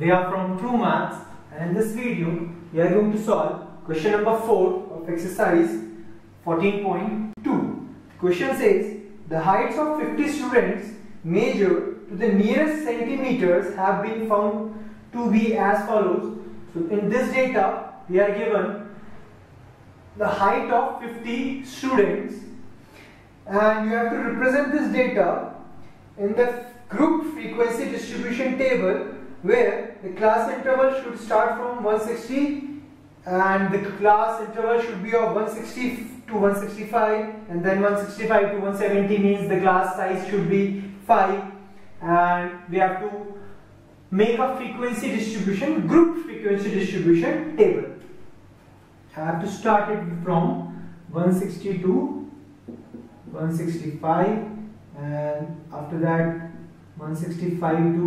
They are from True Maths, and in this video we are going to solve question number 4 of exercise 14.2. The question says the heights of 50 students measured to the nearest centimeters have been found to be as follows. So in this data we are given the height of 50 students, and you have to represent this data in the group frequency distribution table, where the class interval should start from 160 and the class interval should be of 160 to 165, and then 165 to 170 means the class size should be 5, and we have to make a frequency distribution, group frequency distribution table. I have to start it from 160 to 165, and after that 165 to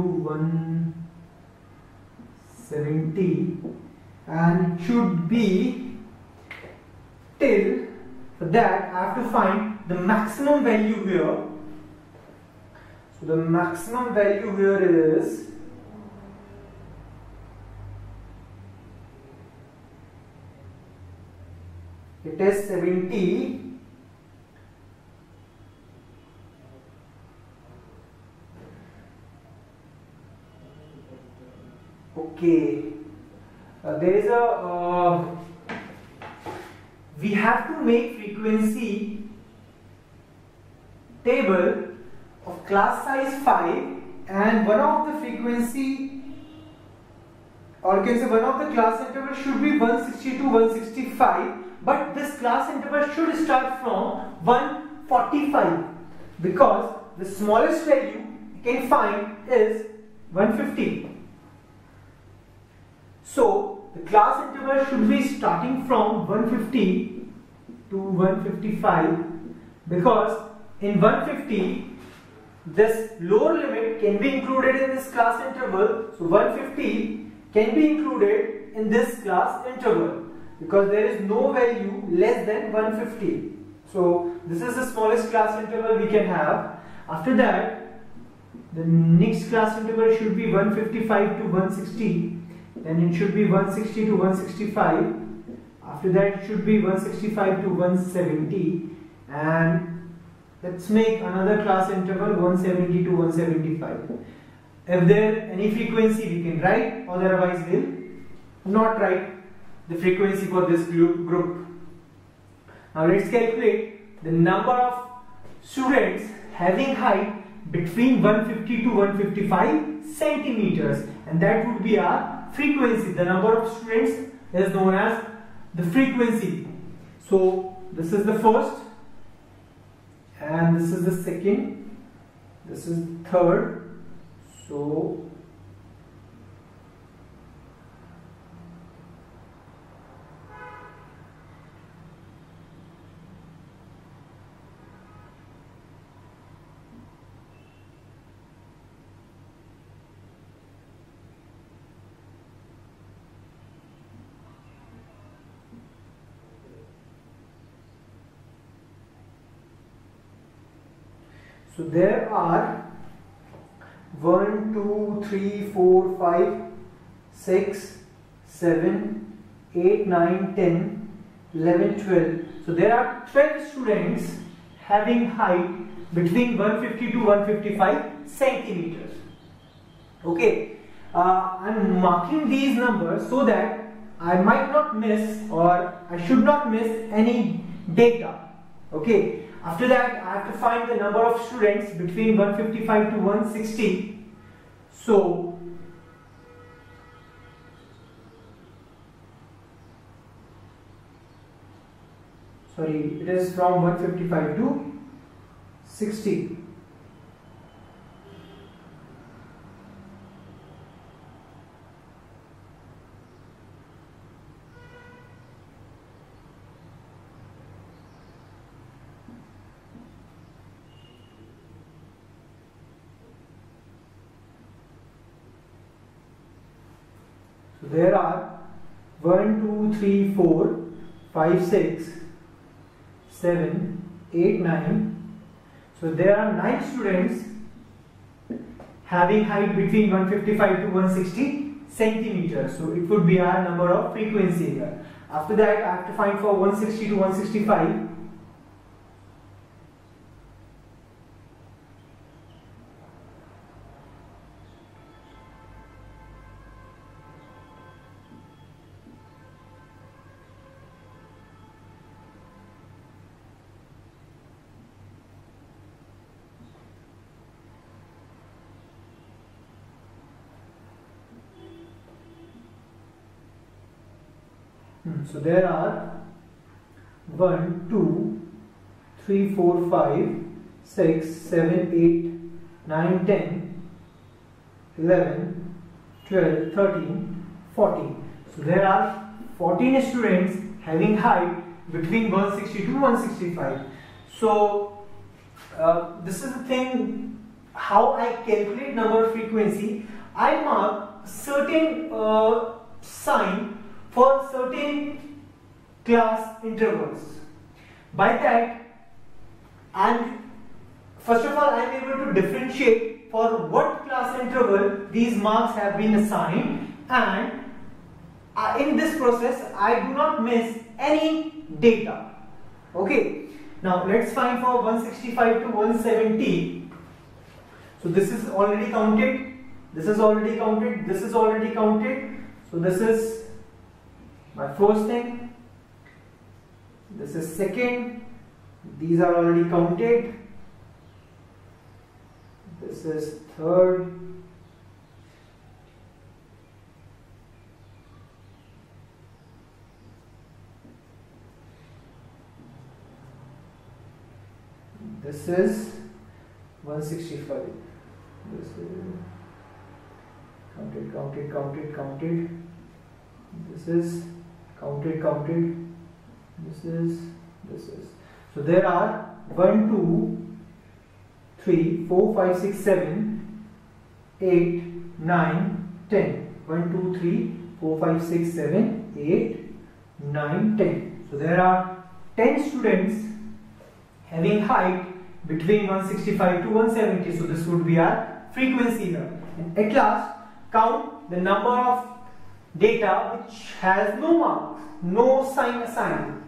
170, and should be till, for that I have to find the maximum value here. So the maximum value here is it is 70. Okay, there is a we have to make frequency table of class size 5, and one of the frequency, or you can say one of the class interval should be 160 to 165, but this class interval should start from 145, because the smallest value you can find is 150. So the class interval should be starting from 150 to 155, because in 150 this lower limit can be included in this class interval, so 150 can be included in this class interval because there is no value less than 150. So this is the smallest class interval we can have. After that, the next class interval should be 155 to 160, then it should be 160 to 165. After that it should be 165 to 170, and let's make another class interval 170 to 175. If there any frequency we can write, otherwise we'll not write the frequency for this group. Now let's calculate the number of students having height between 150 to 155 centimeters, and that would be our frequency. The number of students is known as the frequency. So this is the first, and this is the second, this is the third. So there are 1, 2, 3, 4, 5, 6, 7, 8, 9, 10, 11, 12. So there are 12 students having height between 150 to 155 centimeters. Okay, I'm marking these numbers so that I might not miss, or I should not miss any data. Okay. After that, I have to find the number of students between 155 to 160. So sorry, it is from 155 to 60. So there are 1, 2, 3, 4, 5, 6, 7, 8, 9. So there are 9 students having height between 155 to 160 centimeters. So it would be our number of frequency here. After that, I have to find for 160 to 165. So there are 1, 2, 3, 4, 5, 6, 7, 8, 9, 10, 11, 12, 13, 14. So there are 14 students having height between 160 to 165. So this is the thing, how I calculate number of frequency. I mark certain sign for certain class intervals. By that, first of all, I am able to differentiate for what class interval these marks have been assigned, and in this process I do not miss any data. Okay, now let's find for 165 to 170. So this is already counted, this is already counted, this is already counted. So this is my first thing, this is second, these are already counted, this is third, this is 165, this is counted, this is counted, this is. So there are 1, 2, 3, 4, 5, 6, 7, 8, 9, 10. 1, 2, 3, 4, 5, 6, 7, 8, 9, 10. So there are 10 students having height between 165 to 170. So this would be our frequency here. And at last, count the number of data which has no marks, no sign assigned.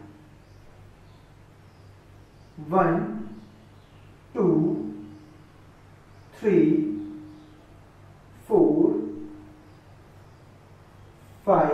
1, 2, 3, 4, 5,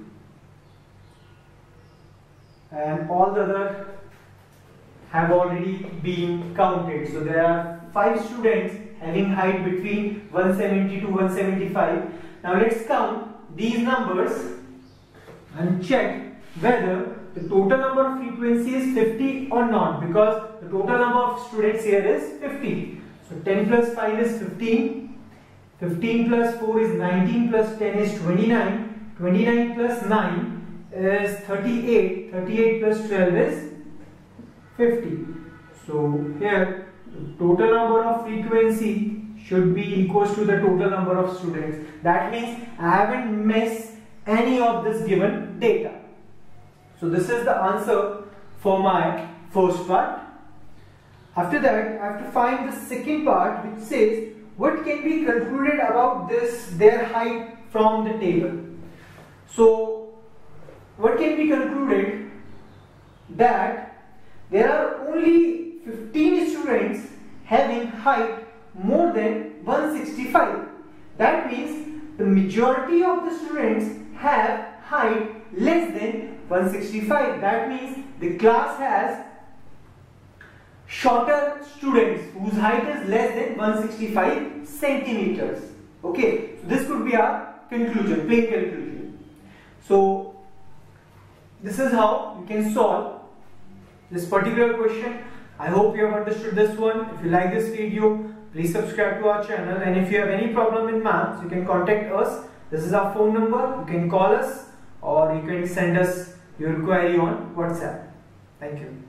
and all the other have already been counted. So there are 5 students having height between 170 to 175. Now let's count these numbers and check whether the total number of frequency is 50 or not, because the total number of students here is 50. So 10 plus 5 is 15, 15 plus 4 is 19, plus 10 is 29, 29 plus 9 is 38, 38 plus 12 is 50. So here the total number of frequency should be equals to the total number of students. That means I haven't missed any of this given data. So this is the answer for my first part. After that, I have to find the second part, which says what can be concluded about their height from the table. So what can be concluded? That there are only 15 students having height more than 165. That means the majority of the students have height less than 165. That means the class has shorter students whose height is less than 165 centimeters. Okay, so this could be our conclusion, plain conclusion. So this is how you can solve this particular question. I hope you have understood this one. If you like this video, please subscribe to our channel, and if you have any problem in maths, you can contact us. This is our phone number. You can call us or you can send us your query on WhatsApp. Thank you.